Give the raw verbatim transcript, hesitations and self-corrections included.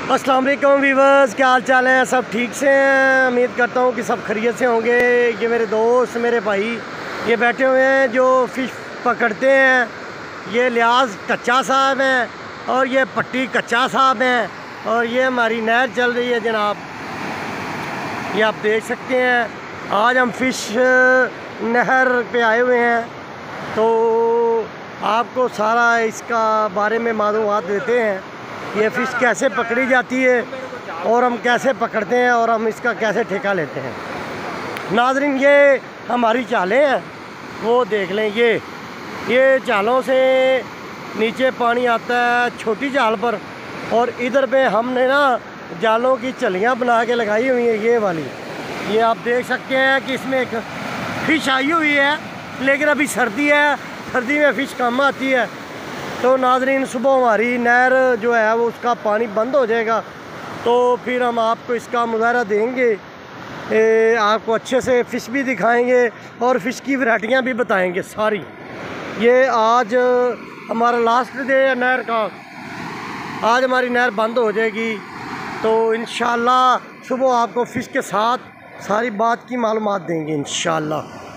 अस्सलाम वालेकुम वीवर्स, क्या हाल चाल है? सब ठीक से हैं? उम्मीद करता हूँ कि सब खैरियत से होंगे। ये मेरे दोस्त, मेरे भाई ये बैठे हुए हैं जो फ़िश पकड़ते हैं। ये लियाज कच्चा साहब हैं और ये पट्टी कच्चा साहब हैं और ये हमारी नहर चल रही है जनाब। ये आप देख सकते हैं। आज हम फ़िश नहर पे आए हुए हैं तो आपको सारा इसका बारे में मालूमात देते हैं। ये फ़िश कैसे पकड़ी जाती है और हम कैसे पकड़ते हैं और हम इसका कैसे ठेका लेते हैं। नाज़रीन, ये हमारी चालें हैं, वो देख लें। ये ये चालों से नीचे पानी आता है छोटी जाल पर, और इधर पे हमने ना जालों की चलियाँ बना के लगाई हुई हैं। ये वाली ये आप देख सकते हैं कि इसमें एक फ़िश आई हुई है, लेकिन अभी सर्दी है, सर्दी में फ़िश कम आती है। तो नाज़रीन, सुबह हमारी नहर जो है वो उसका पानी बंद हो जाएगा तो फिर हम आपको इसका मुज़ाहरा देंगे। ए, आपको अच्छे से फ़िश भी दिखाएंगे और फ़िश की वैरायटियाँ भी बताएंगे सारी। ये आज हमारा लास्ट डे है नहर का। आज हमारी नहर बंद हो जाएगी तो इंशाल्लाह सुबह आपको फ़िश के साथ सारी बात की मालूमात देंगे इंशाल्लाह।